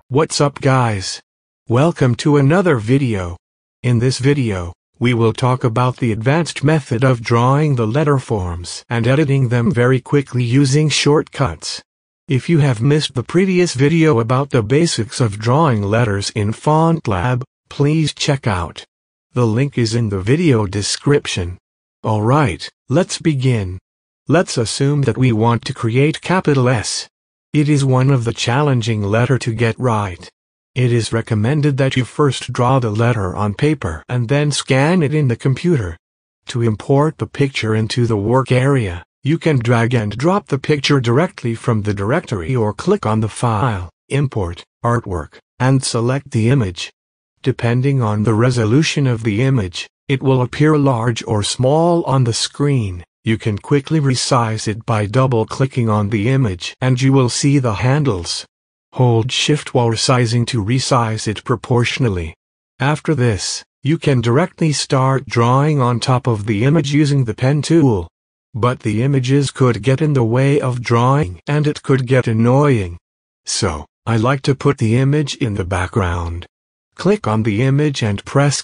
What's up guys? Welcome to another video. In this video, we will talk about the advanced method of drawing the letter forms and editing them very quickly using shortcuts. If you have missed the previous video about the basics of drawing letters in FontLab, please check out. The link is in the video description. Alright, let's begin. Let's assume that we want to create capital S. It is one of the challenging letter to get right. It is recommended that you first draw the letter on paper and then scan it in the computer. To import the picture into the work area, you can drag and drop the picture directly from the directory or click on the file, import, artwork, and select the image. Depending on the resolution of the image, it will appear large or small on the screen. You can quickly resize it by double-clicking on the image and you will see the handles. Hold Shift while resizing to resize it proportionally. After this, you can directly start drawing on top of the image using the pen tool. But the images could get in the way of drawing and it could get annoying. So, I like to put the image in the background. Click on the image and press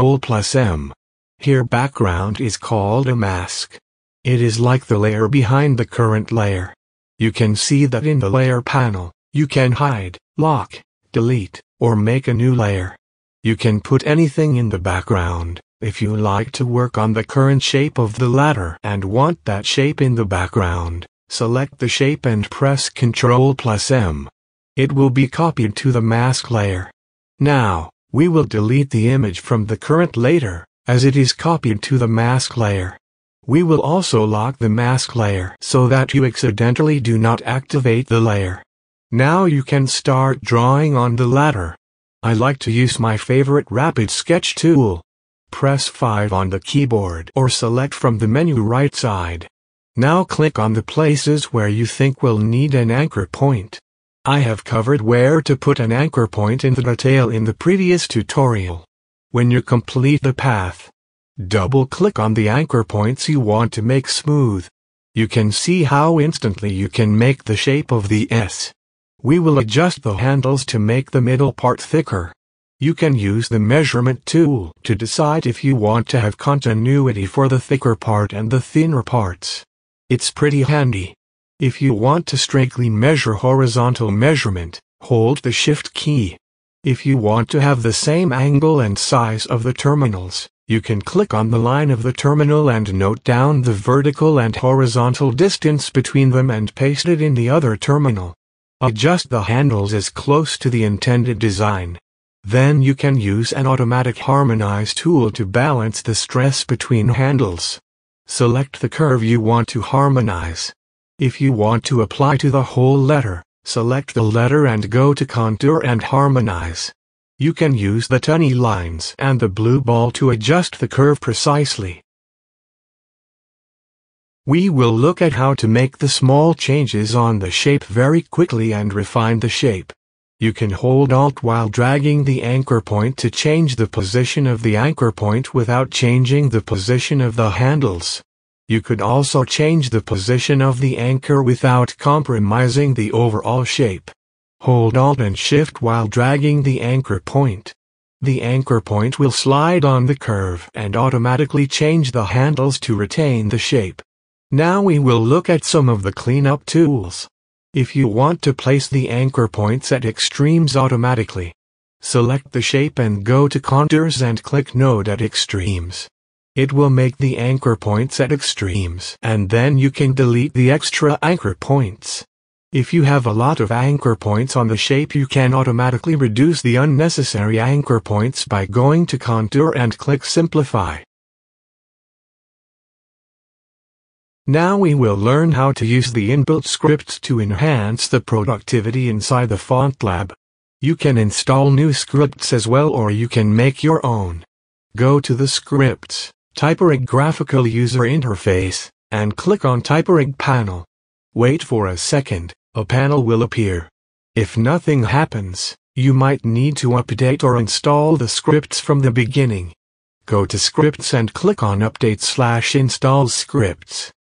Ctrl+M. Here background is called a mask. It is like the layer behind the current layer. You can see that in the layer panel, you can hide, lock, delete, or make a new layer. You can put anything in the background. If you like to work on the current shape of the letter and want that shape in the background, select the shape and press Ctrl+M. It will be copied to the mask layer. Now, we will delete the image from the current layer, as it is copied to the mask layer. We will also lock the mask layer so that you accidentally do not activate the layer. Now you can start drawing on the letter. I like to use my favorite rapid sketch tool. Press 5 on the keyboard or select from the menu right side. Now click on the places where you think will need an anchor point. I have covered where to put an anchor point in the detail in the previous tutorial. When you complete the path, double-click on the anchor points you want to make smooth. You can see how instantly you can make the shape of the S. We will adjust the handles to make the middle part thicker. You can use the measurement tool to decide if you want to have continuity for the thicker part and the thinner parts. It's pretty handy. If you want to strictly measure horizontal measurement, hold the Shift key. If you want to have the same angle and size of the terminals, you can click on the line of the terminal and note down the vertical and horizontal distance between them and paste it in the other terminal. Adjust the handles as close to the intended design. Then you can use an automatic harmonize tool to balance the stress between handles. Select the curve you want to harmonize. If you want to apply to the whole letter, select the letter and go to Contour and Harmonize. You can use the tiny lines and the blue ball to adjust the curve precisely. We will look at how to make the small changes on the shape very quickly and refine the shape. You can hold Alt while dragging the anchor point to change the position of the anchor point without changing the position of the handles. You could also change the position of the anchor without compromising the overall shape. Hold Alt and Shift while dragging the anchor point. The anchor point will slide on the curve and automatically change the handles to retain the shape. Now we will look at some of the cleanup tools. If you want to place the anchor points at extremes automatically, select the shape and go to Contours and click Node at Extremes. It will make the anchor points at extremes and then you can delete the extra anchor points. If you have a lot of anchor points on the shape, you can automatically reduce the unnecessary anchor points by going to Contour and click Simplify. Now we will learn how to use the inbuilt scripts to enhance the productivity inside the FontLab. You can install new scripts as well or you can make your own. Go to the Scripts, TypeRig Graphical User Interface, and click on TypeRig panel. Wait for a second. A panel will appear. If nothing happens, you might need to update or install the scripts from the beginning. Go to Scripts and click on Update/Install Scripts.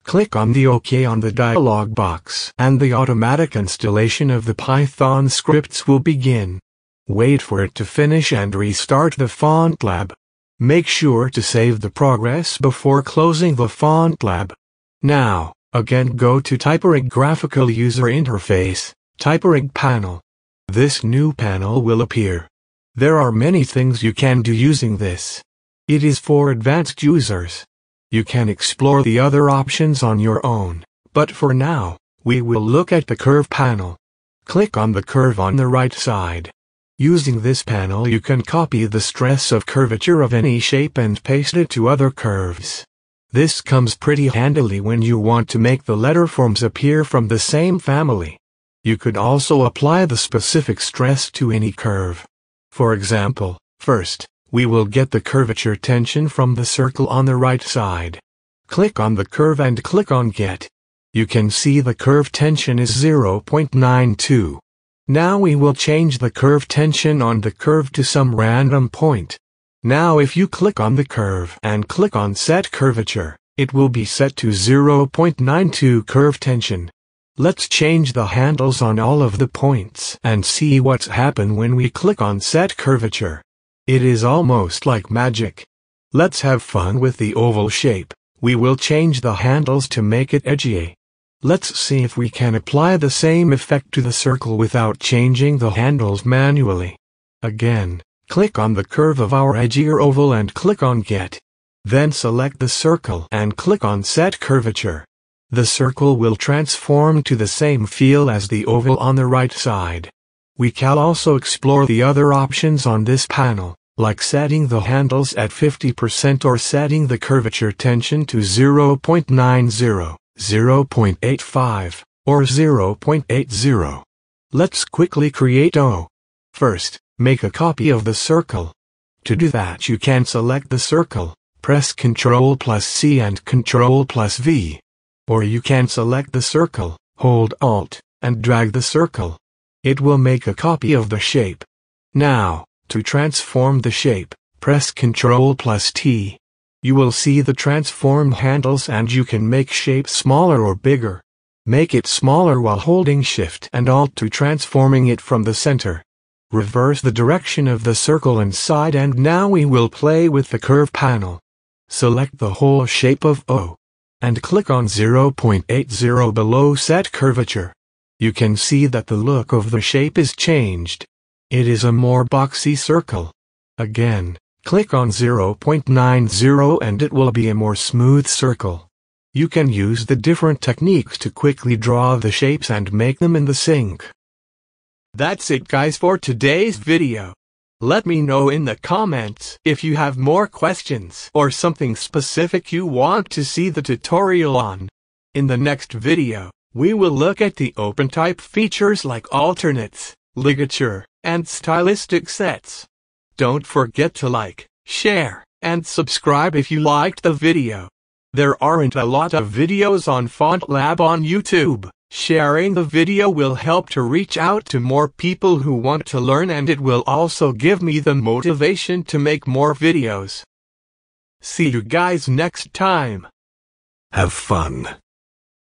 Click on the OK on the dialog box and the automatic installation of the Python scripts will begin. Wait for it to finish and restart the FontLab. Make sure to save the progress before closing the FontLab. Now, again go to TypeRig Graphical User Interface, TypeRig panel. This new panel will appear. There are many things you can do using this. It is for advanced users. You can explore the other options on your own, but for now, we will look at the curve panel. Click on the curve on the right side. Using this panel you can copy the stress of curvature of any shape and paste it to other curves. This comes pretty handily when you want to make the letter forms appear from the same family. You could also apply the specific stress to any curve. For example, first, we will get the curvature tension from the circle on the right side. Click on the curve and click on Get. You can see the curve tension is 0.92. Now we will change the curve tension on the curve to some random point. Now if you click on the curve and click on Set Curvature, it will be set to 0.92 curve tension. Let's change the handles on all of the points and see what's happened when we click on Set Curvature. It is almost like magic. Let's have fun with the oval shape. We will change the handles to make it edgy. Let's see if we can apply the same effect to the circle without changing the handles manually. Again, click on the curve of our edgier oval and click on Get. Then select the circle and click on Set Curvature. The circle will transform to the same feel as the oval on the right side. We can also explore the other options on this panel, like setting the handles at 50% or setting the curvature tension to 0.90, 0.85, or 0.80. Let's quickly create O. First, make a copy of the circle. To do that you can select the circle, press Ctrl+C and Ctrl+V. Or you can select the circle, hold Alt, and drag the circle. It will make a copy of the shape. Now, to transform the shape, press Ctrl+T. You will see the transform handles and you can make shape smaller or bigger. Make it smaller while holding Shift and Alt to transforming it from the center. Reverse the direction of the circle inside and now we will play with the curve panel. Select the whole shape of O. And click on 0.80 below Set Curvature. You can see that the look of the shape is changed. It is a more boxy circle. Again, click on 0.90 and it will be a more smooth circle. You can use the different techniques to quickly draw the shapes and make them in the sync. That's it guys for today's video. Let me know in the comments if you have more questions or something specific you want to see the tutorial on. In the next video, we will look at the OpenType features like alternates, ligature, and stylistic sets. Don't forget to like, share, and subscribe if you liked the video. There aren't a lot of videos on FontLab on YouTube. Sharing the video will help to reach out to more people who want to learn and it will also give me the motivation to make more videos. See you guys next time. Have fun.